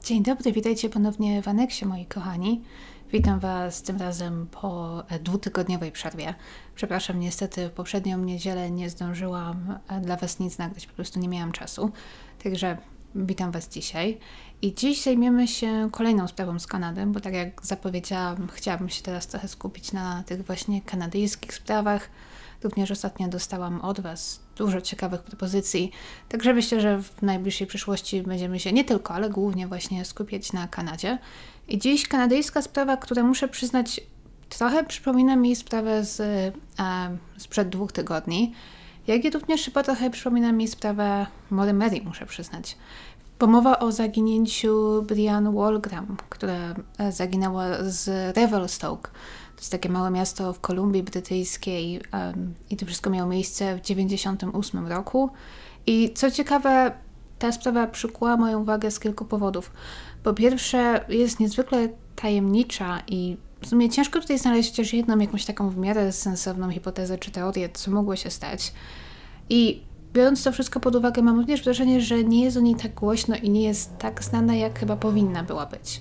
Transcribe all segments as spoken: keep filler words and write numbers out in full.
Dzień dobry, witajcie ponownie w Aneksie, moi kochani. Witam Was tym razem po dwutygodniowej przerwie. Przepraszam, niestety w poprzednią niedzielę nie zdążyłam dla Was nic nagrać, po prostu nie miałam czasu. Także witam Was dzisiaj. I dziś zajmiemy się kolejną sprawą z Kanady, bo tak jak zapowiedziałam, chciałabym się teraz trochę skupić na tych właśnie kanadyjskich sprawach. Również ostatnio dostałam od Was dużo ciekawych propozycji, także myślę, że w najbliższej przyszłości będziemy się nie tylko, ale głównie właśnie skupiać na Kanadzie. I dziś kanadyjska sprawa, która muszę przyznać, trochę przypomina mi sprawę z, e, sprzed dwóch tygodni, jak i również chyba trochę przypomina mi sprawę Maury Mary, muszę przyznać. Bo mowa o zaginięciu Brianne Wolgram, która zaginęła z Revelstoke. To jest takie małe miasto w Kolumbii Brytyjskiej um, i to wszystko miało miejsce w tysiąc dziewięćset dziewięćdziesiątym ósmym roku. I co ciekawe, ta sprawa przykuła moją uwagę z kilku powodów. Po pierwsze, jest niezwykle tajemnicza i w sumie ciężko tutaj znaleźć chociaż jedną jakąś taką w miarę sensowną hipotezę czy teorię, co mogło się stać. I biorąc to wszystko pod uwagę, mam również wrażenie, że nie jest o niej tak głośno i nie jest tak znana, jak chyba powinna była być.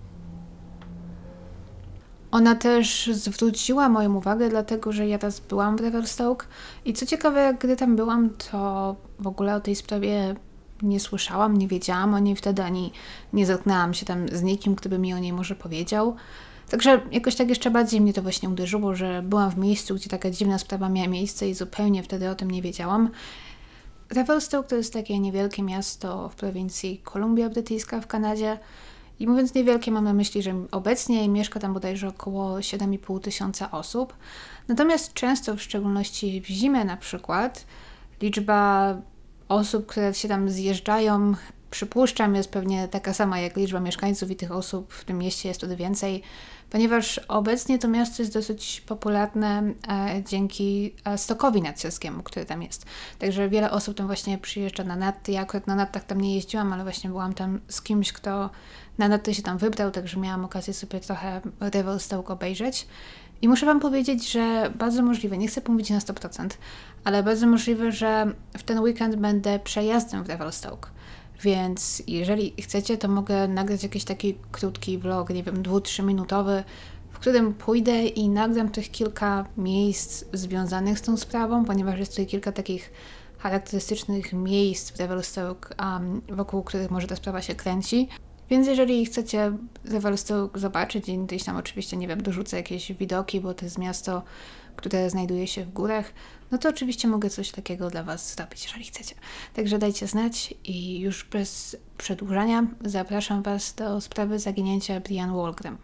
Ona też zwróciła moją uwagę, dlatego że ja raz byłam w Revelstoke i co ciekawe, gdy tam byłam, to w ogóle o tej sprawie nie słyszałam, nie wiedziałam o niej wtedy, ani nie zetknęłam się tam z nikim, kto by mi o niej może powiedział. Także jakoś tak jeszcze bardziej mnie to właśnie uderzyło, że byłam w miejscu, gdzie taka dziwna sprawa miała miejsce i zupełnie wtedy o tym nie wiedziałam. Revelstoke to jest takie niewielkie miasto w prowincji Kolumbia Brytyjska w Kanadzie. I mówiąc niewielkie, mam na myśli, że obecnie mieszka tam bodajże około siedem i pół tysiąca osób. Natomiast często, w szczególności w zimę na przykład, liczba osób, które się tam zjeżdżają, przypuszczam, jest pewnie taka sama jak liczba mieszkańców i tych osób w tym mieście jest wtedy więcej, ponieważ obecnie to miasto jest dosyć popularne e, dzięki e, stokowi narciarskiemu, który tam jest. Także wiele osób tam właśnie przyjeżdża na narty. Ja akurat na nartach tam nie jeździłam, ale właśnie byłam tam z kimś, kto na narty się tam wybrał, także miałam okazję sobie trochę Revelstoke obejrzeć. I muszę Wam powiedzieć, że bardzo możliwe, nie chcę mówić na sto procent, ale bardzo możliwe, że w ten weekend będę przejazdem w Revelstoke. Więc jeżeli chcecie, to mogę nagrać jakiś taki krótki vlog, nie wiem, dwu, trzyminutowy, w którym pójdę i nagram tych kilka miejsc związanych z tą sprawą, ponieważ jest tutaj kilka takich charakterystycznych miejsc w Revelstoke, um, wokół których może ta sprawa się kręci. Więc jeżeli chcecie Revelstoke zobaczyć i gdzieś tam oczywiście, nie wiem, dorzucę jakieś widoki, bo to jest miasto, które znajduje się w górach, no to oczywiście mogę coś takiego dla Was zrobić, jeżeli chcecie. Także dajcie znać i już bez przedłużania zapraszam Was do sprawy zaginięcia Brianne Wolgram.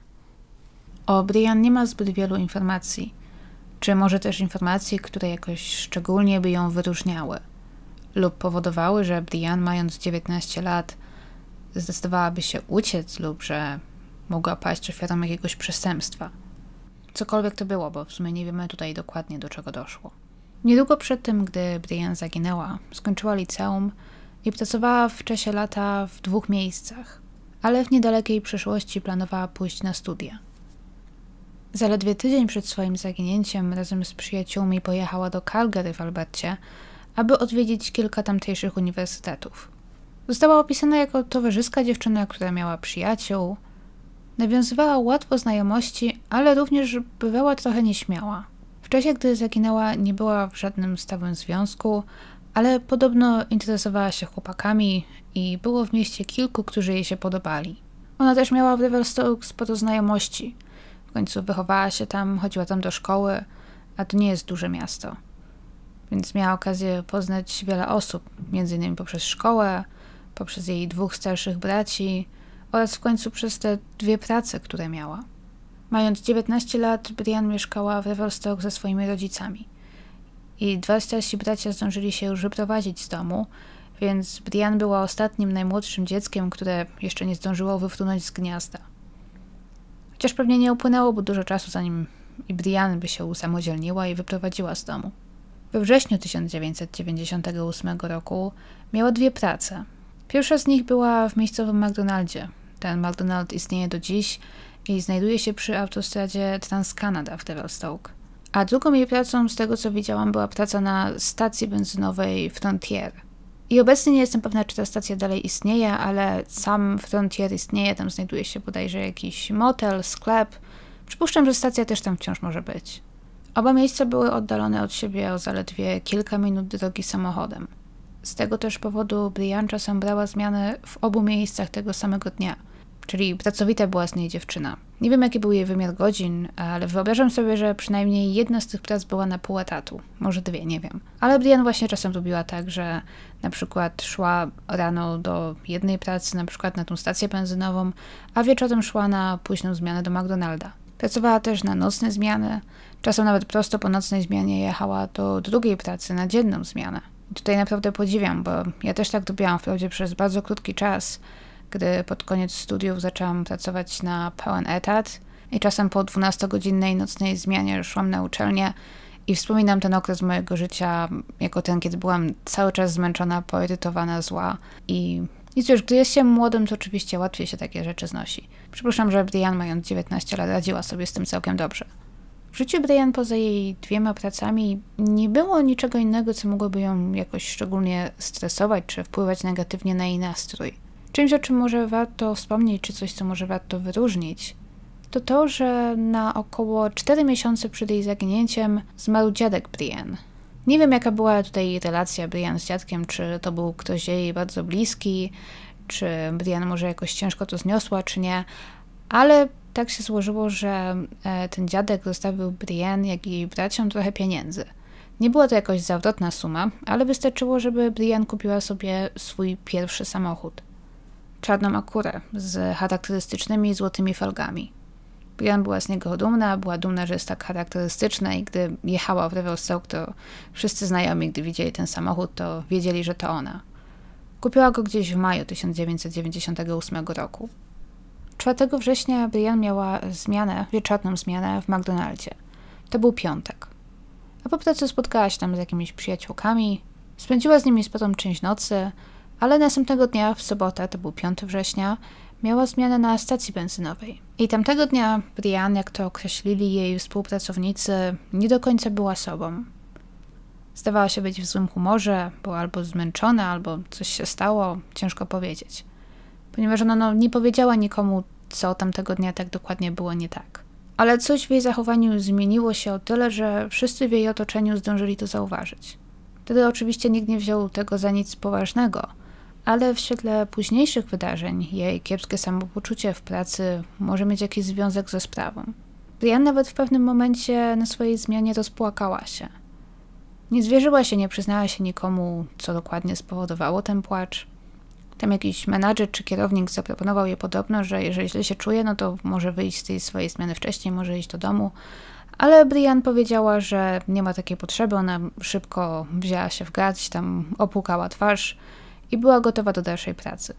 O Brianne nie ma zbyt wielu informacji, czy może też informacji, które jakoś szczególnie by ją wyróżniały lub powodowały, że Brianne, mając dziewiętnaście lat, zdecydowałaby się uciec lub że mogła paść ofiarą jakiegoś przestępstwa. Cokolwiek to było, bo w sumie nie wiemy tutaj dokładnie, do czego doszło. Niedługo przed tym, gdy Brianne zaginęła, skończyła liceum i pracowała w czasie lata w dwóch miejscach, ale w niedalekiej przyszłości planowała pójść na studia. Zaledwie tydzień przed swoim zaginięciem razem z przyjaciółmi pojechała do Calgary w Albercie, aby odwiedzić kilka tamtejszych uniwersytetów. Została opisana jako towarzyska dziewczyna, która miała przyjaciół. Nawiązywała łatwo znajomości, ale również bywała trochę nieśmiała. W czasie, gdy zaginęła, nie była w żadnym stałym związku, ale podobno interesowała się chłopakami i było w mieście kilku, którzy jej się podobali. Ona też miała w Revelstoke sporo znajomości. W końcu wychowała się tam, chodziła tam do szkoły, a to nie jest duże miasto. Więc miała okazję poznać wiele osób, między innymi poprzez szkołę, poprzez jej dwóch starszych braci oraz w końcu przez te dwie prace, które miała. Mając dziewiętnaście lat, Brianne mieszkała w Revelstoke ze swoimi rodzicami. I dwa starsi bracia zdążyli się już wyprowadzić z domu, więc Brianne była ostatnim, najmłodszym dzieckiem, które jeszcze nie zdążyło wyfrunąć z gniazda. Chociaż pewnie nie upłynęło dużo czasu, zanim i Brianne by się usamodzielniła i wyprowadziła z domu. We wrześniu tysiąc dziewięćset dziewięćdziesiątego ósmego roku miała dwie prace. Pierwsza z nich była w miejscowym McDonaldzie. Ten McDonald istnieje do dziś i znajduje się przy autostradzie Trans-Canada w Revelstoke. A drugą jej pracą, z tego co widziałam, była praca na stacji benzynowej Frontier. I obecnie nie jestem pewna, czy ta stacja dalej istnieje, ale sam Frontier istnieje, tam znajduje się bodajże jakiś motel, sklep. Przypuszczam, że stacja też tam wciąż może być. Oba miejsca były oddalone od siebie o zaledwie kilka minut drogi samochodem. Z tego też powodu Brian czasem brała zmiany w obu miejscach tego samego dnia. Czyli pracowita była z niej dziewczyna. Nie wiem, jaki był jej wymiar godzin, ale wyobrażam sobie, że przynajmniej jedna z tych prac była na pół etatu. Może dwie, nie wiem. Ale Brian właśnie czasem robiła tak, że na przykład szła rano do jednej pracy, na przykład na tą stację benzynową, a wieczorem szła na późną zmianę do McDonalda. Pracowała też na nocne zmiany. Czasem nawet prosto po nocnej zmianie jechała do drugiej pracy na dzienną zmianę. I tutaj naprawdę podziwiam, bo ja też tak robiłam wprawdzie przez bardzo krótki czas, gdy pod koniec studiów zaczęłam pracować na pełen etat i czasem po dwunastogodzinnej nocnej zmianie szłam na uczelnię i wspominam ten okres mojego życia jako ten, kiedy byłam cały czas zmęczona, poirytowana, zła i, i cóż, gdy jest się młodym, to oczywiście łatwiej się takie rzeczy znosi. Przypuszczam, że Brian, mając dziewiętnaście lat, radziła sobie z tym całkiem dobrze. W życiu Brian poza jej dwiema pracami nie było niczego innego, co mogłoby ją jakoś szczególnie stresować czy wpływać negatywnie na jej nastrój. Czymś, o czym może warto wspomnieć, czy coś, co może warto wyróżnić, to to, że na około cztery miesiące przed jej zaginięciem zmarł dziadek Brian. Nie wiem, jaka była tutaj relacja Brian z dziadkiem, czy to był ktoś jej bardzo bliski, czy Brian może jakoś ciężko to zniosła, czy nie, ale tak się złożyło, że ten dziadek zostawił Brian, jak i jej braciom trochę pieniędzy. Nie była to jakoś zawrotna suma, ale wystarczyło, żeby Brian kupiła sobie swój pierwszy samochód. Czarną Acurę z charakterystycznymi złotymi felgami. Brian była z niego dumna, była dumna, że jest tak charakterystyczna i gdy jechała w Revelstoke, to wszyscy znajomi, gdy widzieli ten samochód, to wiedzieli, że to ona. Kupiła go gdzieś w maju tysiąc dziewięćset dziewięćdziesiątego ósmego roku. czwartego września Brian miała zmianę, wieczorną zmianę w McDonaldzie. To był piątek. A po pracy spotkała się tam z jakimiś przyjaciółkami, spędziła z nimi sporą część nocy, ale następnego dnia, w sobotę, to był piątego września, miała zmianę na stacji benzynowej. I tamtego dnia Brian, jak to określili jej współpracownicy, nie do końca była sobą. Zdawała się być w złym humorze, była albo zmęczona, albo coś się stało, ciężko powiedzieć. Ponieważ ona no, nie powiedziała nikomu, co tamtego dnia tak dokładnie było nie tak. Ale coś w jej zachowaniu zmieniło się o tyle, że wszyscy w jej otoczeniu zdążyli to zauważyć. Wtedy oczywiście nikt nie wziął tego za nic poważnego, ale w świetle późniejszych wydarzeń jej kiepskie samopoczucie w pracy może mieć jakiś związek ze sprawą. Brian nawet w pewnym momencie na swojej zmianie rozpłakała się. Nie zwierzyła się, nie przyznała się nikomu, co dokładnie spowodowało ten płacz. Tam jakiś menadżer czy kierownik zaproponował jej podobno, że jeżeli źle się czuje, no to może wyjść z tej swojej zmiany wcześniej, może iść do domu. Ale Brian powiedziała, że nie ma takiej potrzeby, ona szybko wzięła się w garść, tam opłukała twarz i była gotowa do dalszej pracy.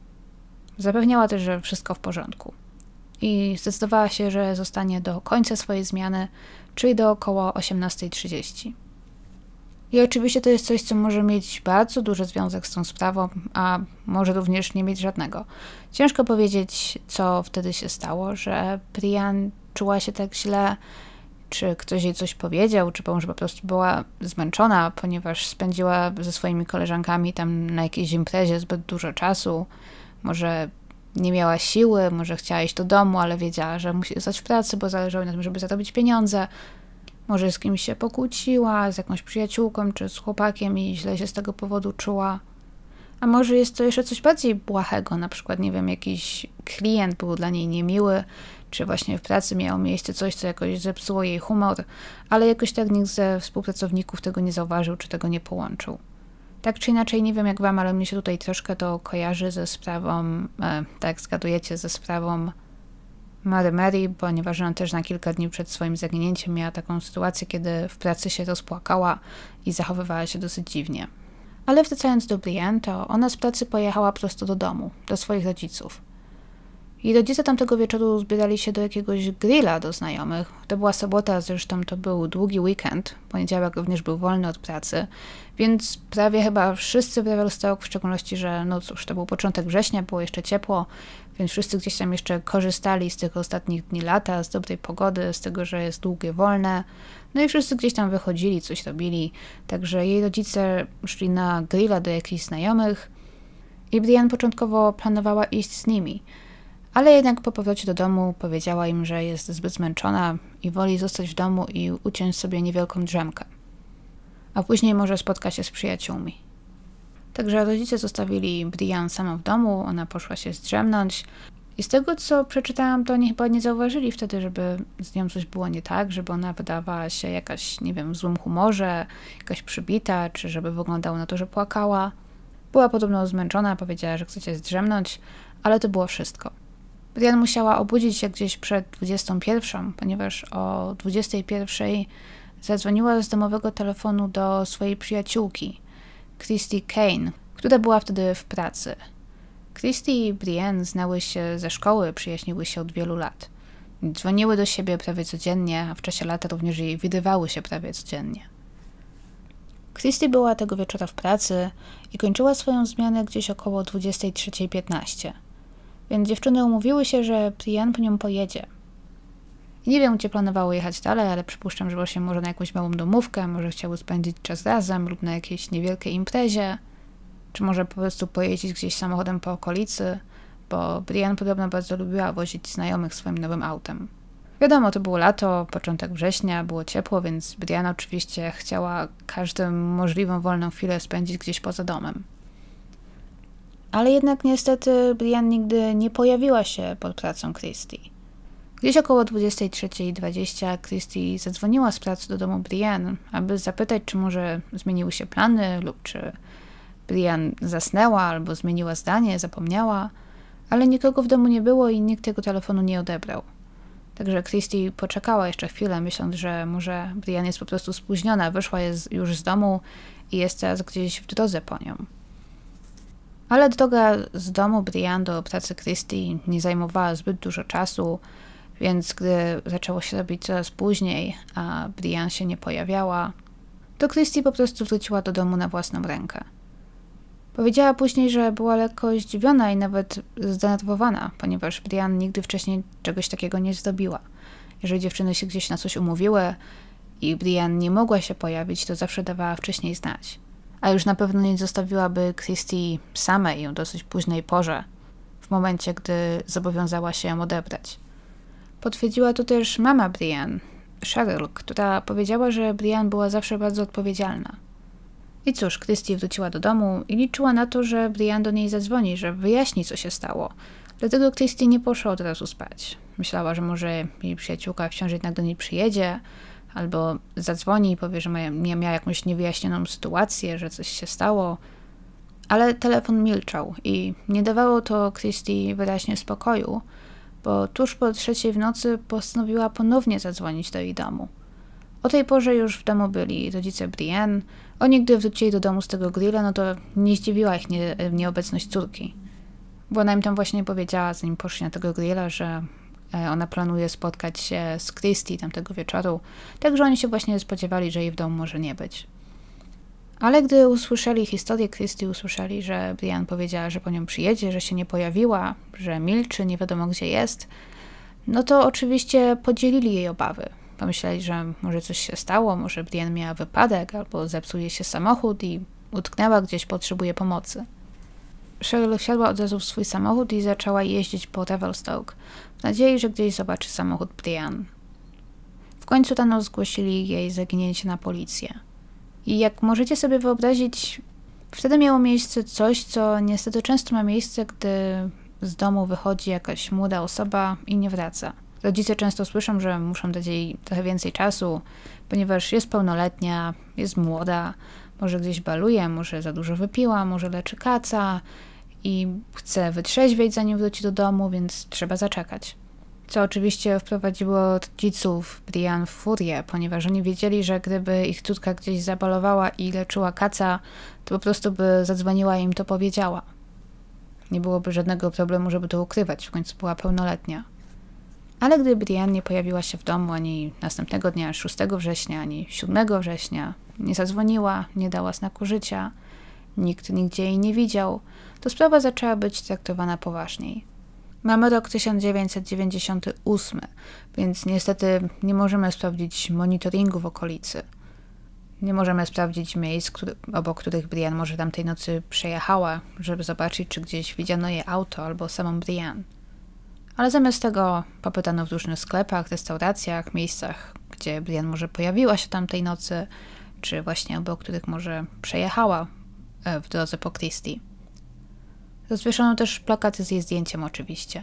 Zapewniała też, że wszystko w porządku. I zdecydowała się, że zostanie do końca swojej zmiany, czyli do około osiemnastej trzydzieści. I oczywiście to jest coś, co może mieć bardzo duży związek z tą sprawą, a może również nie mieć żadnego. Ciężko powiedzieć, co wtedy się stało, że Brian czuła się tak źle, czy ktoś jej coś powiedział, czy może po prostu była zmęczona, ponieważ spędziła ze swoimi koleżankami tam na jakiejś imprezie zbyt dużo czasu. Może nie miała siły, może chciała iść do domu, ale wiedziała, że musi zostać w pracy, bo zależało na tym, żeby zarobić pieniądze. Może z kimś się pokłóciła, z jakąś przyjaciółką, czy z chłopakiem i źle się z tego powodu czuła. A może jest to jeszcze coś bardziej błahego, na przykład, nie wiem, jakiś klient był dla niej niemiły, czy właśnie w pracy miało miejsce coś, co jakoś zepsuło jej humor, ale jakoś tak nikt ze współpracowników tego nie zauważył, czy tego nie połączył. Tak czy inaczej, nie wiem jak wam, ale mnie się tutaj troszkę to kojarzy ze sprawą, e, tak zgadujecie, ze sprawą Mary Mary, ponieważ ona też na kilka dni przed swoim zaginięciem miała taką sytuację, kiedy w pracy się rozpłakała i zachowywała się dosyć dziwnie. Ale wracając do Brian, to ona z pracy pojechała prosto do domu, do swoich rodziców. I rodzice tamtego wieczoru zbierali się do jakiegoś grilla do znajomych. To była sobota, zresztą to był długi weekend. Poniedziałek również był wolny od pracy. Więc prawie chyba wszyscy w Revelstoke, w szczególności, że no cóż, to był początek września, było jeszcze ciepło, więc wszyscy gdzieś tam jeszcze korzystali z tych ostatnich dni lata, z dobrej pogody, z tego, że jest długie, wolne. No i wszyscy gdzieś tam wychodzili, coś robili. Także jej rodzice szli na grilla do jakichś znajomych i Brienne początkowo planowała iść z nimi. Ale jednak po powrocie do domu powiedziała im, że jest zbyt zmęczona i woli zostać w domu i uciąć sobie niewielką drzemkę. A później może spotka się z przyjaciółmi. Także rodzice zostawili Brienne samą w domu, ona poszła się zdrzemnąć. I z tego, co przeczytałam, to oni chyba nie zauważyli wtedy, żeby z nią coś było nie tak, żeby ona wydawała się jakaś, nie wiem, w złym humorze, jakaś przybita, czy żeby wyglądało na to, że płakała. Była podobno zmęczona, powiedziała, że chce się zdrzemnąć, ale to było wszystko. Brienne musiała obudzić się gdzieś przed dwudziestą pierwszą, ponieważ o dwudziestej pierwszej zadzwoniła z domowego telefonu do swojej przyjaciółki, Christy Kane, która była wtedy w pracy. Christy i Brienne znały się ze szkoły, przyjaźniły się od wielu lat. Dzwoniły do siebie prawie codziennie, a w czasie lata również jej widywały się prawie codziennie. Christy była tego wieczora w pracy i kończyła swoją zmianę gdzieś około dwudziestej trzeciej piętnaście. Więc dziewczyny umówiły się, że Brienne po nią pojedzie. I nie wiem, gdzie planowały jechać dalej, ale przypuszczam, że właśnie może na jakąś małą domówkę, może chciały spędzić czas razem lub na jakiejś niewielkiej imprezie, czy może po prostu pojeździć gdzieś samochodem po okolicy, bo Brienne podobno bardzo lubiła wozić znajomych swoim nowym autem. Wiadomo, to było lato, początek września, było ciepło, więc Brienne oczywiście chciała każdą możliwą wolną chwilę spędzić gdzieś poza domem. Ale jednak niestety Brienne nigdy nie pojawiła się pod pracą Christy. Gdzieś około dwudziestej trzeciej dwadzieścia Christy zadzwoniła z pracy do domu Brienne, aby zapytać, czy może zmieniły się plany lub czy Brienne zasnęła albo zmieniła zdanie, zapomniała, ale nikogo w domu nie było i nikt tego telefonu nie odebrał. Także Christy poczekała jeszcze chwilę, myśląc, że może Brienne jest po prostu spóźniona, wyszła jest już z domu i jest teraz gdzieś w drodze po nią. Ale droga z domu Brienne do pracy Christy nie zajmowała zbyt dużo czasu, więc gdy zaczęło się robić coraz później, a Brienne się nie pojawiała, to Christy po prostu wróciła do domu na własną rękę. Powiedziała później, że była lekko zdziwiona i nawet zdenerwowana, ponieważ Brienne nigdy wcześniej czegoś takiego nie zrobiła. Jeżeli dziewczyny się gdzieś na coś umówiły i Brienne nie mogła się pojawić, to zawsze dawała wcześniej znać. A już na pewno nie zostawiłaby Christy samej o dosyć późnej porze, w momencie, gdy zobowiązała się ją odebrać. Potwierdziła to też mama Brienne, Cheryl, która powiedziała, że Brienne była zawsze bardzo odpowiedzialna. I cóż, Christy wróciła do domu i liczyła na to, że Brienne do niej zadzwoni, że wyjaśni, co się stało. Dlatego Christy nie poszła od razu spać. Myślała, że może jej przyjaciółka wciąż jednak do niej przyjedzie, albo zadzwoni i powie, że miała jakąś niewyjaśnioną sytuację, że coś się stało. Ale telefon milczał i nie dawało to Christy wyraźnie spokoju, bo tuż po trzeciej w nocy postanowiła ponownie zadzwonić do jej domu. O tej porze już w domu byli rodzice Brienne. Oni, gdy wrócili do domu z tego grilla, no to nie zdziwiła ich nie, nieobecność córki. Bo ona im tam właśnie powiedziała, zanim poszli na tego grilla, że ona planuje spotkać się z Christy tamtego wieczoru, także oni się właśnie spodziewali, że jej w domu może nie być. Ale gdy usłyszeli historię Christy, usłyszeli, że Brienne powiedziała, że po nią przyjedzie, że się nie pojawiła, że milczy, nie wiadomo gdzie jest, no to oczywiście podzielili jej obawy. Pomyśleli, że może coś się stało, może Brienne miała wypadek, albo zepsuje się samochód i utknęła gdzieś, potrzebuje pomocy. Cheryl wsiadła od razu w swój samochód i zaczęła jeździć po Revelstoke, w nadziei, że gdzieś zobaczy samochód Brienne. W końcu rano zgłosili jej zaginięcie na policję. I jak możecie sobie wyobrazić, wtedy miało miejsce coś, co niestety często ma miejsce, gdy z domu wychodzi jakaś młoda osoba i nie wraca. Rodzice często słyszą, że muszą dać jej trochę więcej czasu, ponieważ jest pełnoletnia, jest młoda, może gdzieś baluje, może za dużo wypiła, może leczy kaca i chce wytrzeźwieć, zanim wróci do domu, więc trzeba zaczekać. Co oczywiście wprowadziło rodziców Brienne w furię, ponieważ oni wiedzieli, że gdyby ich córka gdzieś zabalowała i leczyła kaca, to po prostu by zadzwoniła i im to powiedziała. Nie byłoby żadnego problemu, żeby to ukrywać, w końcu była pełnoletnia. Ale gdy Brienne nie pojawiła się w domu ani następnego dnia, szóstego września, ani siódmego września, nie zadzwoniła, nie dała znaku życia, nikt nigdzie jej nie widział, to sprawa zaczęła być traktowana poważniej. Mamy rok tysiąc dziewięćset dziewięćdziesiąty ósmy, więc niestety nie możemy sprawdzić monitoringu w okolicy. Nie możemy sprawdzić miejsc, który, obok których Brienne może tamtej nocy przejechała, żeby zobaczyć, czy gdzieś widziano jej auto albo samą Brienne. Ale zamiast tego popytano w różnych sklepach, restauracjach, miejscach, gdzie Brienne może pojawiła się tamtej nocy, czy właśnie obok których może przejechała w drodze po Christie. Rozwieszono też plakaty z jej zdjęciem oczywiście.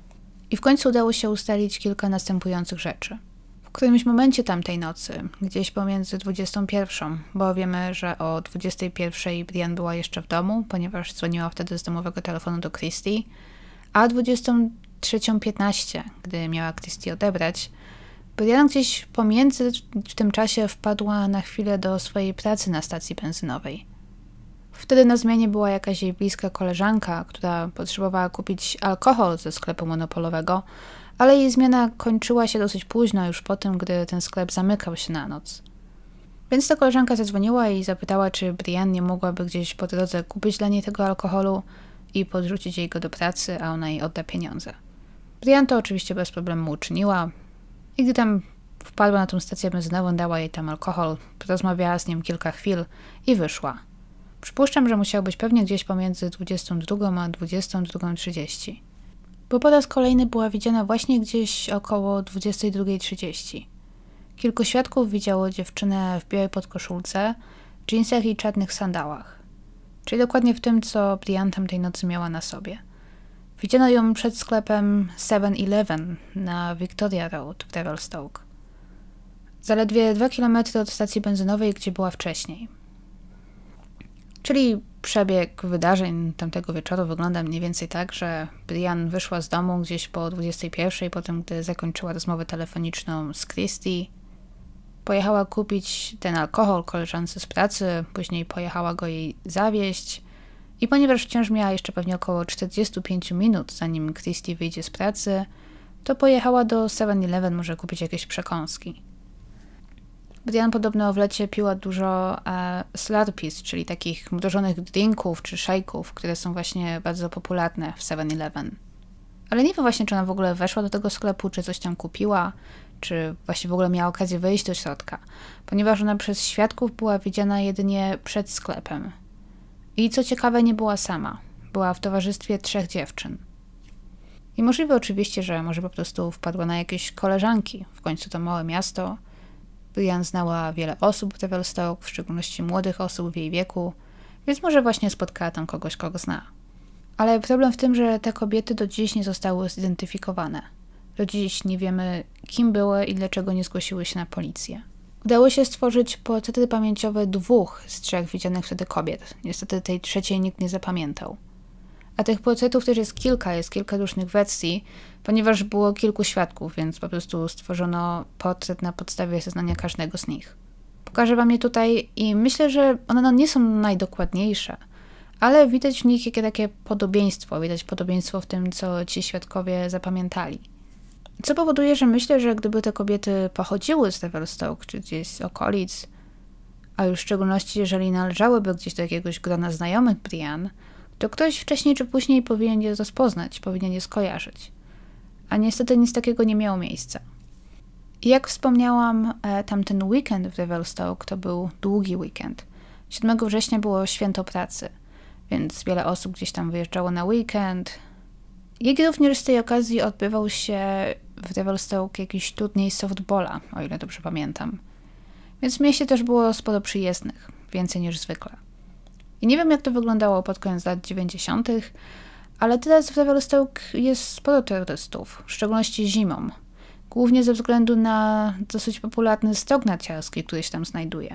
I w końcu udało się ustalić kilka następujących rzeczy. W którymś momencie tamtej nocy, gdzieś pomiędzy dwudziestą pierwszą, bo wiemy, że o dwudziestej pierwszej Brienne była jeszcze w domu, ponieważ dzwoniła wtedy z domowego telefonu do Christie, a dwudziestą trzecią piętnaście, gdy miała Christie odebrać, Brienne gdzieś pomiędzy w tym czasie wpadła na chwilę do swojej pracy na stacji benzynowej. Wtedy na zmianie była jakaś jej bliska koleżanka, która potrzebowała kupić alkohol ze sklepu monopolowego, ale jej zmiana kończyła się dosyć późno, już po tym, gdy ten sklep zamykał się na noc. Więc ta koleżanka zadzwoniła i zapytała, czy Brienne nie mogłaby gdzieś po drodze kupić dla niej tego alkoholu i podrzucić jej go do pracy, a ona jej odda pieniądze. Brienne to oczywiście bez problemu uczyniła i gdy tam wpadła na tą stację benzynową, dała jej tam alkohol, porozmawiała z nim kilka chwil i wyszła. Przypuszczam, że musiał być pewnie gdzieś pomiędzy dwudziestą drugą a dwudziestą drugą trzydzieści. Bo po raz kolejny była widziana właśnie gdzieś około dwudziestej drugiej trzydzieści. Kilku świadków widziało dziewczynę w białej podkoszulce, dżinsach i czarnych sandałach. Czyli dokładnie w tym, co Brienne tamtej nocy miała na sobie. Widziano ją przed sklepem seven eleven na Victoria Road w Revelstoke. Zaledwie dwa kilometry od stacji benzynowej, gdzie była wcześniej. Czyli przebieg wydarzeń tamtego wieczoru wygląda mniej więcej tak, że Brienne wyszła z domu gdzieś po dwudziestej pierwszej, potem gdy zakończyła rozmowę telefoniczną z Christie, pojechała kupić ten alkohol koleżance z pracy, później pojechała go jej zawieźć i ponieważ wciąż miała jeszcze pewnie około czterdzieści pięć minut, zanim Christie wyjdzie z pracy, to pojechała do seven eleven może kupić jakieś przekąski. Brienne podobno w lecie piła dużo e, Slurpees, czyli takich mrożonych drinków czy shake'ów, które są właśnie bardzo popularne w seven eleven. Ale nie wiem właśnie, czy ona w ogóle weszła do tego sklepu, czy coś tam kupiła, czy właśnie w ogóle miała okazję wejść do środka, ponieważ ona przez świadków była widziana jedynie przed sklepem. I co ciekawe, nie była sama. Była w towarzystwie trzech dziewczyn. I możliwe oczywiście, że może po prostu wpadła na jakieś koleżanki. W końcu to małe miasto. Brienne znała wiele osób w Revelstoke, w szczególności młodych osób w jej wieku, więc może właśnie spotkała tam kogoś, kogo zna. Ale problem w tym, że te kobiety do dziś nie zostały zidentyfikowane. Do dziś nie wiemy, kim były i dlaczego nie zgłosiły się na policję. Udało się stworzyć portrety pamięciowe dwóch z trzech widzianych wtedy kobiet. Niestety tej trzeciej nikt nie zapamiętał. A tych portretów też jest kilka, jest kilka różnych wersji, ponieważ było kilku świadków, więc po prostu stworzono portret na podstawie zeznania każdego z nich. Pokażę wam je tutaj i myślę, że one no nie są najdokładniejsze, ale widać w nich jakie takie podobieństwo, widać podobieństwo w tym, co ci świadkowie zapamiętali. Co powoduje, że myślę, że gdyby te kobiety pochodziły z Revelstoke, czy gdzieś z okolic, a już w szczególności jeżeli należałyby gdzieś do jakiegoś grona znajomych Brienne, to ktoś wcześniej czy później powinien je rozpoznać, powinien je skojarzyć. A niestety nic takiego nie miało miejsca. I jak wspomniałam, tamten weekend w Revelstoke to był długi weekend. siódmego września było święto pracy, więc wiele osób gdzieś tam wyjeżdżało na weekend. Jak również z tej okazji odbywał się w Revelstoke jakiś turniej softballa, o ile dobrze pamiętam. Więc w mieście też było sporo przyjezdnych, więcej niż zwykle. I nie wiem, jak to wyglądało pod koniec lat dziewięćdziesiątych, ale teraz w Revelstoke jest sporo turystów, w szczególności zimą. Głównie ze względu na dosyć popularny stok narciarski, który się tam znajduje.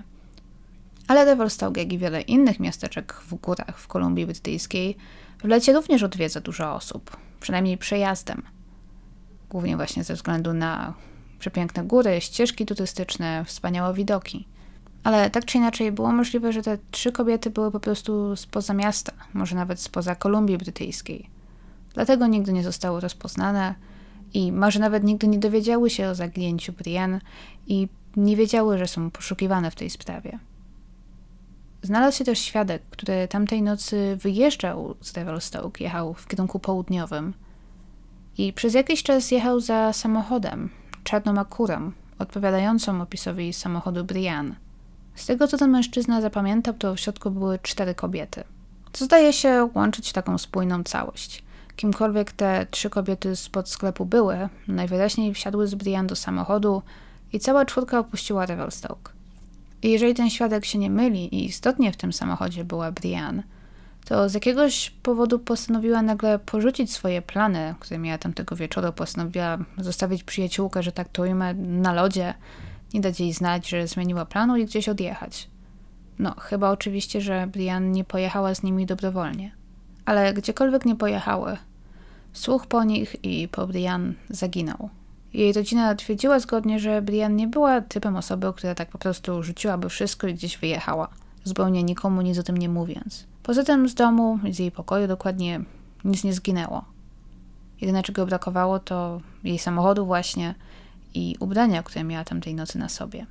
Ale Revelstoke, jak i wiele innych miasteczek w górach w Kolumbii Brytyjskiej, w lecie również odwiedza dużo osób, przynajmniej przejazdem. Głównie właśnie ze względu na przepiękne góry, ścieżki turystyczne, wspaniałe widoki. Ale tak czy inaczej było możliwe, że te trzy kobiety były po prostu spoza miasta, może nawet spoza Kolumbii Brytyjskiej. Dlatego nigdy nie zostały rozpoznane i może nawet nigdy nie dowiedziały się o zaginięciu Brienne i nie wiedziały, że są poszukiwane w tej sprawie. Znalazł się też świadek, który tamtej nocy wyjeżdżał z Revelstoke, jechał w kierunku południowym i przez jakiś czas jechał za samochodem, czarną Acurą, odpowiadającą opisowi samochodu Brienne. Z tego, co ten mężczyzna zapamiętał, to w środku były cztery kobiety, co zdaje się łączyć w taką spójną całość. Kimkolwiek te trzy kobiety spod sklepu były, najwyraźniej wsiadły z Brienne do samochodu i cała czwórka opuściła Revelstoke. I jeżeli ten świadek się nie myli i istotnie w tym samochodzie była Brienne, to z jakiegoś powodu postanowiła nagle porzucić swoje plany, które miała tamtego wieczoru. Postanowiła zostawić przyjaciółkę, że tak to ujmę, na lodzie, nie dać jej znać, że zmieniła planu i gdzieś odjechać. No, chyba oczywiście, że Brienne nie pojechała z nimi dobrowolnie. Ale gdziekolwiek nie pojechały, słuch po nich i po Brienne zaginął. Jej rodzina twierdziła zgodnie, że Brienne nie była typem osoby, która tak po prostu rzuciłaby wszystko i gdzieś wyjechała, zupełnie nikomu nic o tym nie mówiąc. Poza tym z domu, z jej pokoju dokładnie nic nie zginęło. Jedyne, czego brakowało, to jej samochodu właśnie i ubrania, które miała tamtej nocy na sobie.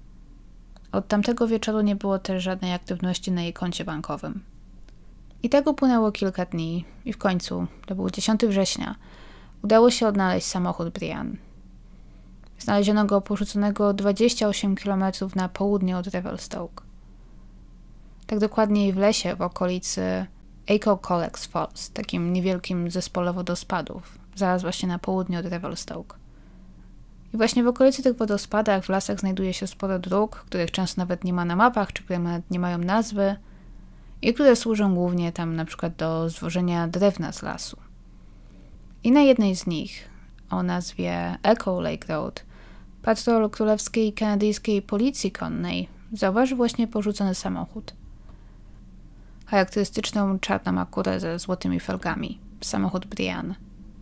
Od tamtego wieczoru nie było też żadnej aktywności na jej koncie bankowym. I tak upłynęło kilka dni i w końcu, to był dziesiątego września, udało się odnaleźć samochód Brienne. Znaleziono go porzuconego dwadzieścia osiem kilometrów na południe od Revelstoke. Tak dokładniej w lesie w okolicy Acocolex Falls, takim niewielkim zespole wodospadów, zaraz właśnie na południe od Revelstoke. I właśnie w okolicy tych wodospadach w lasach znajduje się sporo dróg, których często nawet nie ma na mapach, czy które nawet nie mają nazwy i które służą głównie tam na przykład do zwożenia drewna z lasu. I na jednej z nich, o nazwie Echo Lake Road, patrol królewskiej kanadyjskiej policji konnej zauważył właśnie porzucony samochód. Charakterystyczną czarną Acurę ze złotymi felgami, samochód Brienne.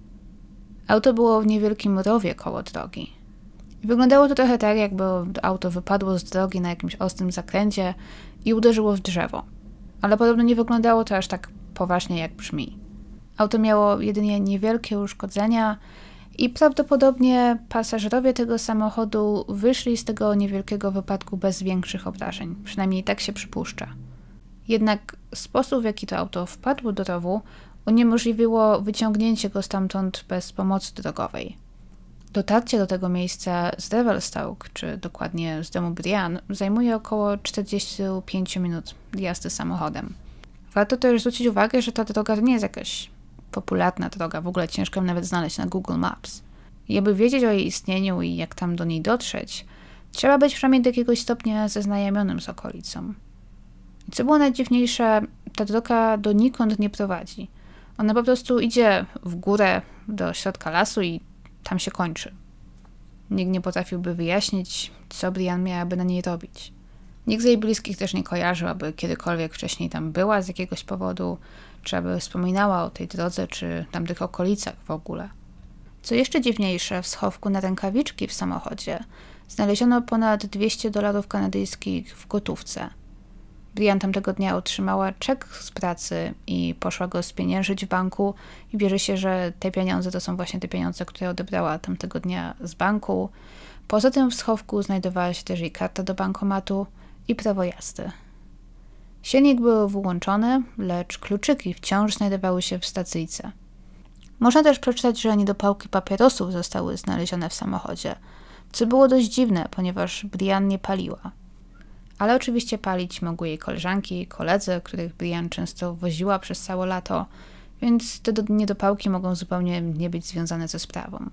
Auto było w niewielkim rowie koło drogi. Wyglądało to trochę tak, jakby auto wypadło z drogi na jakimś ostrym zakręcie i uderzyło w drzewo. Ale podobno nie wyglądało to aż tak poważnie, jak brzmi. Auto miało jedynie niewielkie uszkodzenia i prawdopodobnie pasażerowie tego samochodu wyszli z tego niewielkiego wypadku bez większych obrażeń. Przynajmniej tak się przypuszcza. Jednak sposób, w jaki to auto wpadło do rowu, uniemożliwiło wyciągnięcie go stamtąd bez pomocy drogowej. Dotarcie do tego miejsca z Revelstoke, czy dokładnie z domu Brienne, zajmuje około czterdzieści pięć minut jazdy samochodem. Warto też zwrócić uwagę, że ta droga nie jest jakaś popularna droga, w ogóle ciężko ją nawet znaleźć na Google Maps. I aby wiedzieć o jej istnieniu i jak tam do niej dotrzeć, trzeba być przynajmniej do jakiegoś stopnia zaznajomionym z okolicą. I co było najdziwniejsze, ta droga donikąd nie prowadzi. Ona po prostu idzie w górę do środka lasu i tam się kończy. Nikt nie potrafiłby wyjaśnić, co Brienne miałaby na niej robić. Nikt z jej bliskich też nie kojarzył, aby kiedykolwiek wcześniej tam była z jakiegoś powodu, czy aby wspominała o tej drodze, czy tamtych okolicach w ogóle. Co jeszcze dziwniejsze, w schowku na rękawiczki w samochodzie znaleziono ponad dwieście dolarów kanadyjskich w gotówce. Brienne tamtego dnia otrzymała czek z pracy i poszła go spieniężyć w banku i bierze się, że te pieniądze to są właśnie te pieniądze, które odebrała tamtego dnia z banku. Poza tym w schowku znajdowała się też jej karta do bankomatu i prawo jazdy. Silnik był wyłączony, lecz kluczyki wciąż znajdowały się w stacyjce. Można też przeczytać, że niedopałki papierosów zostały znalezione w samochodzie, co było dość dziwne, ponieważ Brienne nie paliła. Ale oczywiście palić mogły jej koleżanki i koledzy, których Brienne często woziła przez całe lato, więc te niedopałki mogą zupełnie nie być związane ze sprawą.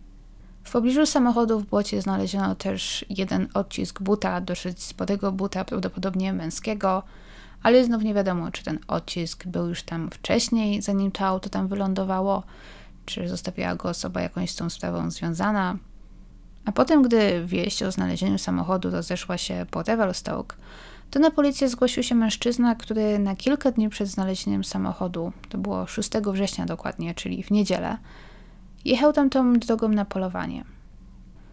W pobliżu samochodu w błocie znaleziono też jeden odcisk buta, dosyć sporego buta, prawdopodobnie męskiego, ale znów nie wiadomo, czy ten odcisk był już tam wcześniej, zanim to auto tam wylądowało, czy zostawiła go osoba jakąś z tą sprawą związana. A potem, gdy wieść o znalezieniu samochodu rozeszła się po Revelstoke, to na policję zgłosił się mężczyzna, który na kilka dni przed znalezieniem samochodu, to było szóstego września dokładnie, czyli w niedzielę, jechał tamtą drogą na polowanie.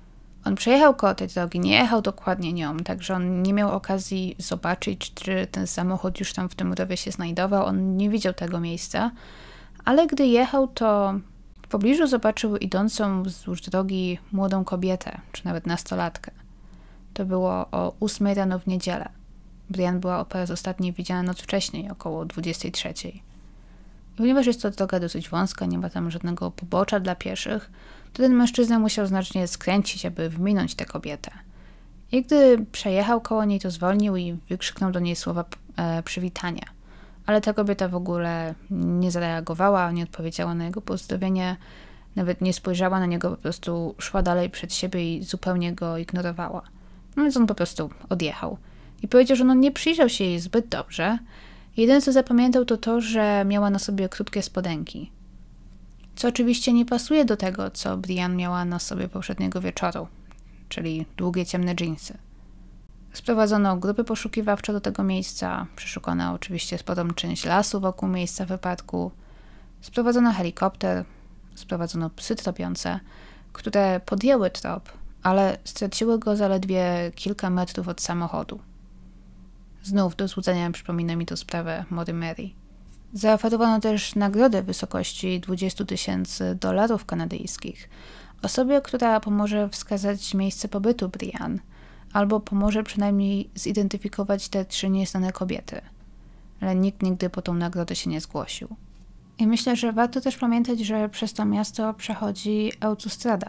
On przejechał koło tej drogi, nie jechał dokładnie nią, także on nie miał okazji zobaczyć, czy ten samochód już tam w tym rowie się znajdował. On nie widział tego miejsca, ale gdy jechał, to w pobliżu zobaczył idącą wzdłuż drogi młodą kobietę, czy nawet nastolatkę. To było o ósmej rano w niedzielę. Brian była po raz ostatni widziana noc wcześniej, około dwudziestej trzeciej. I ponieważ jest to droga dosyć wąska, nie ma tam żadnego pobocza dla pieszych, to ten mężczyzna musiał znacznie skręcić, aby wyminąć tę kobietę. I gdy przejechał koło niej, to zwolnił i wykrzyknął do niej słowa e, przywitania. Ale ta kobieta w ogóle nie zareagowała, nie odpowiedziała na jego pozdrowienie, nawet nie spojrzała na niego, po prostu szła dalej przed siebie i zupełnie go ignorowała. No więc on po prostu odjechał. I powiedział, że no nie przyjrzał się jej zbyt dobrze. Jedyne, co zapamiętał, to to, że miała na sobie krótkie spodenki. Co oczywiście nie pasuje do tego, co Brian miała na sobie poprzedniego wieczoru, czyli długie, ciemne dżinsy. Sprowadzono grupy poszukiwawcze do tego miejsca, przeszukano oczywiście sporą część lasu wokół miejsca wypadku, sprowadzono helikopter, sprowadzono psy tropiące, które podjęły trop, ale straciły go zaledwie kilka metrów od samochodu. Znów do złudzenia przypomina mi to sprawę Maury Mary. Zaoferowano też nagrodę w wysokości dwadzieścia tysięcy dolarów kanadyjskich osobie, która pomoże wskazać miejsce pobytu Brian, albo pomoże przynajmniej zidentyfikować te trzy nieznane kobiety. Ale nikt nigdy po tą nagrodę się nie zgłosił. I myślę, że warto też pamiętać, że przez to miasto przechodzi autostrada.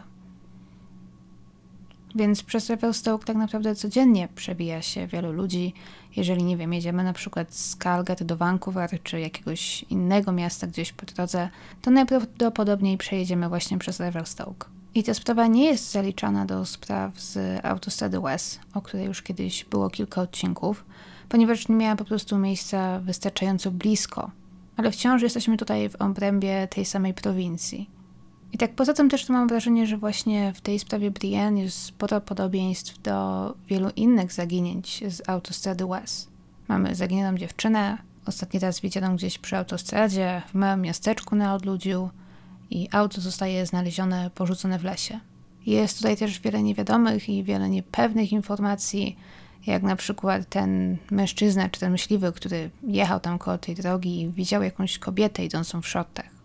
Więc przez Revelstoke tak naprawdę codziennie przewija się wielu ludzi. Jeżeli, nie wiem, jedziemy na przykład z Calgary do Vancouver, czy jakiegoś innego miasta gdzieś po drodze, to najprawdopodobniej przejedziemy właśnie przez Revelstoke. I ta sprawa nie jest zaliczana do spraw z autostrady West, o której już kiedyś było kilka odcinków, ponieważ nie miała po prostu miejsca wystarczająco blisko. Ale wciąż jesteśmy tutaj w obrębie tej samej prowincji. I tak poza tym też to mam wrażenie, że właśnie w tej sprawie Brian jest sporo podobieństw do wielu innych zaginięć z autostrady West. Mamy zaginioną dziewczynę, ostatni raz widzianą gdzieś przy autostradzie, w małym miasteczku na odludziu i auto zostaje znalezione, porzucone w lesie. Jest tutaj też wiele niewiadomych i wiele niepewnych informacji, jak na przykład ten mężczyzna czy ten myśliwy, który jechał tam koło tej drogi i widział jakąś kobietę idącą w shortach.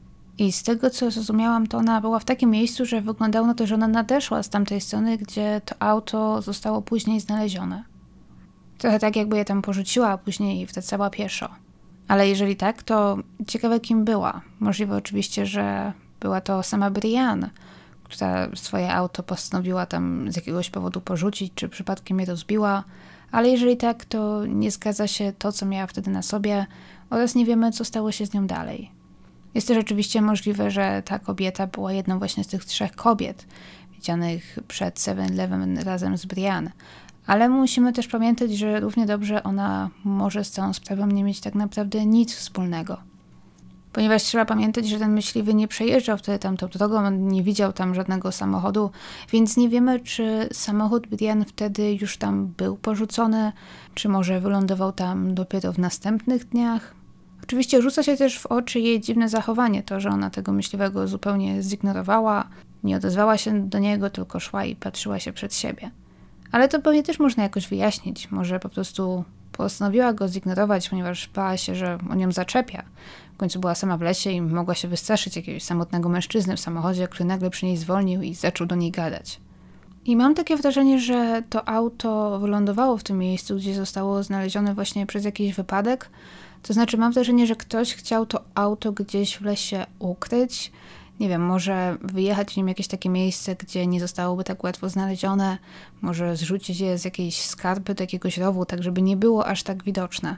I z tego, co zrozumiałam, to ona była w takim miejscu, że wyglądało na to, że ona nadeszła z tamtej strony, gdzie to auto zostało później znalezione. Trochę tak, jakby je tam porzuciła, a później wracała pieszo. Ale jeżeli tak, to ciekawe, kim była. Możliwe oczywiście, że była to sama Brian, która swoje auto postanowiła tam z jakiegoś powodu porzucić, czy przypadkiem je rozbiła. Ale jeżeli tak, to nie zgadza się to, co miała wtedy na sobie oraz nie wiemy, co stało się z nią dalej. Jest też oczywiście możliwe, że ta kobieta była jedną właśnie z tych trzech kobiet widzianych przed seven eleven razem z Brian. Ale musimy też pamiętać, że równie dobrze ona może z całą sprawą nie mieć tak naprawdę nic wspólnego. Ponieważ trzeba pamiętać, że ten myśliwy nie przejeżdżał wtedy tamtą drogą, on nie widział tam żadnego samochodu, więc nie wiemy, czy samochód Brian wtedy już tam był porzucony, czy może wylądował tam dopiero w następnych dniach. Oczywiście rzuca się też w oczy jej dziwne zachowanie, to, że ona tego myśliwego zupełnie zignorowała, nie odezwała się do niego, tylko szła i patrzyła się przed siebie. Ale to pewnie też można jakoś wyjaśnić. Może po prostu postanowiła go zignorować, ponieważ bała się, że on ją zaczepia. W końcu była sama w lesie i mogła się wystraszyć jakiegoś samotnego mężczyzny w samochodzie, który nagle przy niej zwolnił i zaczął do niej gadać. I mam takie wrażenie, że to auto wylądowało w tym miejscu, gdzie zostało znalezione właśnie przez jakiś wypadek. To znaczy mam wrażenie, że ktoś chciał to auto gdzieś w lesie ukryć. Nie wiem, może wyjechać w nim jakieś takie miejsce, gdzie nie zostałoby tak łatwo znalezione. Może zrzucić je z jakiejś skarpy do jakiegoś rowu, tak żeby nie było aż tak widoczne.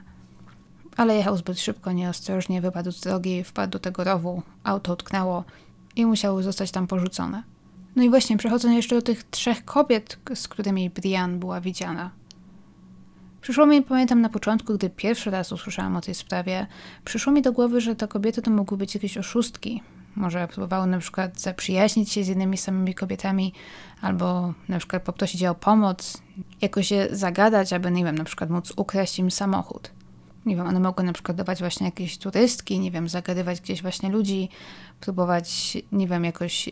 Ale jechał zbyt szybko, nieostrożnie, wypadł z drogi, wpadł do tego rowu, auto utknęło i musiało zostać tam porzucone. No i właśnie, przechodząc jeszcze do tych trzech kobiet, z którymi Brian była widziana. Przyszło mi, pamiętam na początku, gdy pierwszy raz usłyszałam o tej sprawie, przyszło mi do głowy, że te kobiety to mogły być jakieś oszustki. Może próbowały na przykład zaprzyjaźnić się z innymi samymi kobietami, albo na przykład poprosić je o pomoc, jakoś je zagadać, aby, nie wiem, na przykład móc ukraść im samochód. Nie wiem, one mogły na przykład dawać właśnie jakieś turystki, nie wiem, zagadywać gdzieś właśnie ludzi, próbować, nie wiem, jakoś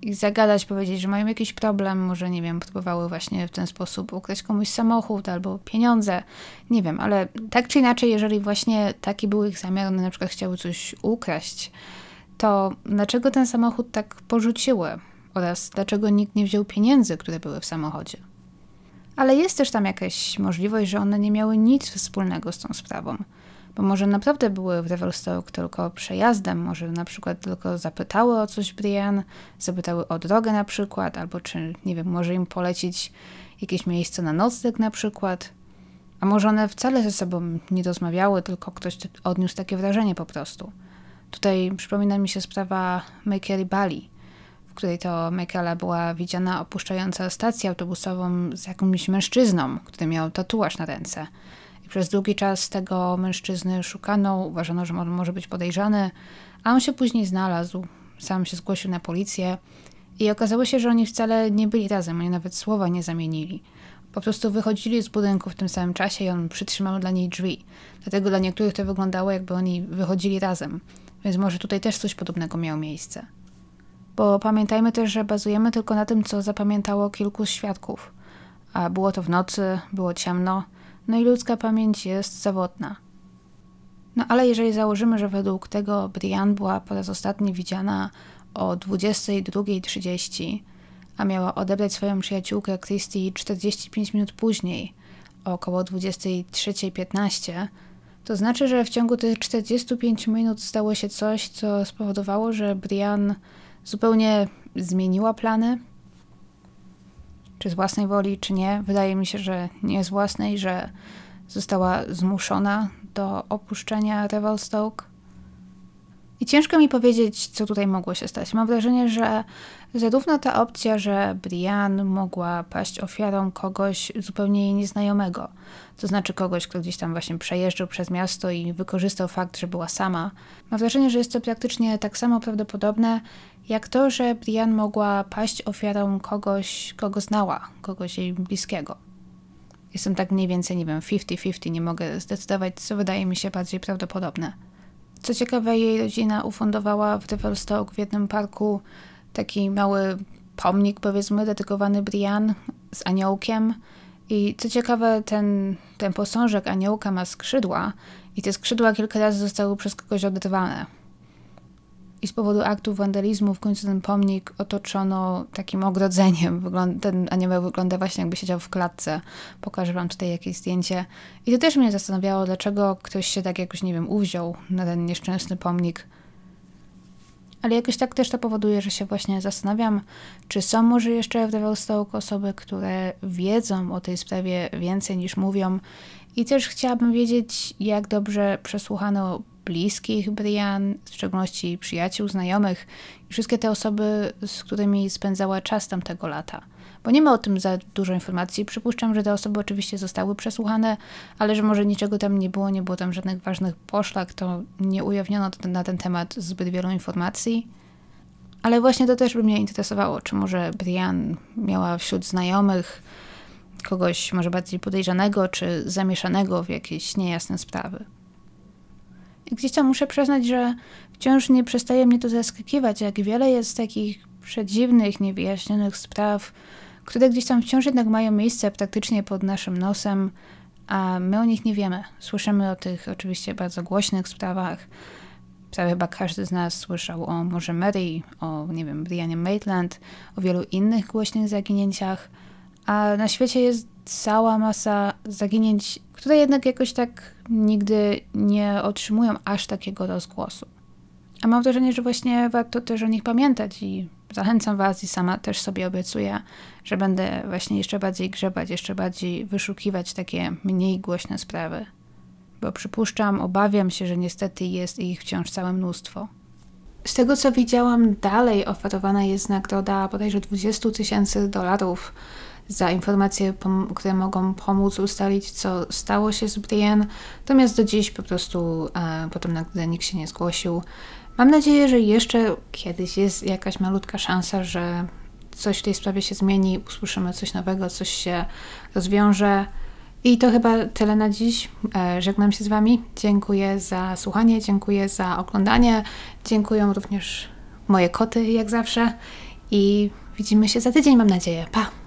ich zagadać, powiedzieć, że mają jakiś problem, może, nie wiem, próbowały właśnie w ten sposób ukraść komuś samochód albo pieniądze, nie wiem, ale tak czy inaczej, jeżeli właśnie taki był ich zamiar, one na przykład chciały coś ukraść, to dlaczego ten samochód tak porzuciły oraz dlaczego nikt nie wziął pieniędzy, które były w samochodzie? Ale jest też tam jakaś możliwość, że one nie miały nic wspólnego z tą sprawą. Bo może naprawdę były w Revelstoke tylko przejazdem, może na przykład tylko zapytały o coś Brienne, zapytały o drogę na przykład, albo czy, nie wiem, może im polecić jakieś miejsce na nocleg na przykład. A może one wcale ze sobą nie rozmawiały, tylko ktoś odniósł takie wrażenie po prostu. Tutaj przypomina mi się sprawa Michaeli Bali, w której to Michaela była widziana opuszczająca stację autobusową z jakimś mężczyzną, który miał tatuaż na ręce. I przez długi czas tego mężczyzny szukano, uważano, że on może być podejrzany, a on się później znalazł, sam się zgłosił na policję i okazało się, że oni wcale nie byli razem, oni nawet słowa nie zamienili. Po prostu wychodzili z budynku w tym samym czasie i on przytrzymał dla niej drzwi. Dlatego dla niektórych to wyglądało, jakby oni wychodzili razem. Więc może tutaj też coś podobnego miało miejsce. Bo pamiętajmy też, że bazujemy tylko na tym, co zapamiętało kilku świadków. A było to w nocy, było ciemno, no i ludzka pamięć jest zawodna. No ale jeżeli założymy, że według tego Brienne była po raz ostatni widziana o dwudziestej drugiej trzydzieści, a miała odebrać swoją przyjaciółkę Christie czterdzieści pięć minut później, około dwudziestej trzeciej piętnaście, to znaczy, że w ciągu tych czterdziestu pięciu minut stało się coś, co spowodowało, że Brienne zupełnie zmieniła plany. Czy z własnej woli, czy nie. Wydaje mi się, że nie z własnej, że została zmuszona do opuszczenia Revelstoke. I ciężko mi powiedzieć, co tutaj mogło się stać. Mam wrażenie, że zarówno ta opcja, że Brienne mogła paść ofiarą kogoś zupełnie jej nieznajomego, to znaczy kogoś, kto gdzieś tam właśnie przejeżdżał przez miasto i wykorzystał fakt, że była sama. Mam wrażenie, że jest to praktycznie tak samo prawdopodobne, jak to, że Brienne mogła paść ofiarą kogoś, kogo znała, kogoś jej bliskiego. Jestem tak mniej więcej, nie wiem, pięćdziesiąt pięćdziesiąt, nie mogę zdecydować, co wydaje mi się bardziej prawdopodobne. Co ciekawe, jej rodzina ufundowała w Revelstoke w jednym parku taki mały pomnik, powiedzmy, dedykowany Brienne z aniołkiem. I co ciekawe, ten, ten posążek aniołka ma skrzydła i te skrzydła kilka razy zostały przez kogoś oderwane. I z powodu aktów wandalizmu w końcu ten pomnik otoczono takim ogrodzeniem. Wygląda, ten anioł wygląda właśnie, jakby siedział w klatce. Pokażę wam tutaj jakieś zdjęcie. I to też mnie zastanawiało, dlaczego ktoś się tak jakoś, nie wiem, uwziął na ten nieszczęsny pomnik. Ale jakoś tak też to powoduje, że się właśnie zastanawiam, czy są może jeszcze w Revelstoke osoby, które wiedzą o tej sprawie więcej niż mówią. I też chciałabym wiedzieć, jak dobrze przesłuchano bliskich Brienne, w szczególności przyjaciół, znajomych i wszystkie te osoby, z którymi spędzała czas tamtego lata. Bo nie ma o tym za dużo informacji. Przypuszczam, że te osoby oczywiście zostały przesłuchane, ale że może niczego tam nie było, nie było tam żadnych ważnych poszlak, to nie ujawniono na ten temat zbyt wielu informacji. Ale właśnie to też by mnie interesowało, czy może Brienne miała wśród znajomych kogoś może bardziej podejrzanego, czy zamieszanego w jakieś niejasne sprawy. I gdzieś tam muszę przyznać, że wciąż nie przestaje mnie to zaskakiwać, jak wiele jest takich przedziwnych, niewyjaśnionych spraw, które gdzieś tam wciąż jednak mają miejsce praktycznie pod naszym nosem, a my o nich nie wiemy. Słyszymy o tych oczywiście bardzo głośnych sprawach. Prawie chyba każdy z nas słyszał o Morze Mary, o, nie wiem, Briannie Maitland, o wielu innych głośnych zaginięciach, a na świecie jest cała masa zaginięć, które jednak jakoś tak nigdy nie otrzymują aż takiego rozgłosu. A mam wrażenie, że właśnie warto też o nich pamiętać i zachęcam was i sama też sobie obiecuję, że będę właśnie jeszcze bardziej grzebać, jeszcze bardziej wyszukiwać takie mniej głośne sprawy. Bo przypuszczam, obawiam się, że niestety jest ich wciąż całe mnóstwo. Z tego, co widziałam, dalej oferowana jest nagroda bodajże dwadzieścia tysięcy dolarów za informacje, które mogą pomóc ustalić, co stało się z Brienne. Natomiast do dziś po prostu e, po tym nagrodę nikt się nie zgłosił. Mam nadzieję, że jeszcze kiedyś jest jakaś malutka szansa, że coś w tej sprawie się zmieni, usłyszymy coś nowego, coś się rozwiąże. I to chyba tyle na dziś. E, żegnam się z wami. Dziękuję za słuchanie, dziękuję za oglądanie. Dziękuję również moje koty, jak zawsze. i widzimy się za tydzień, mam nadzieję. Pa!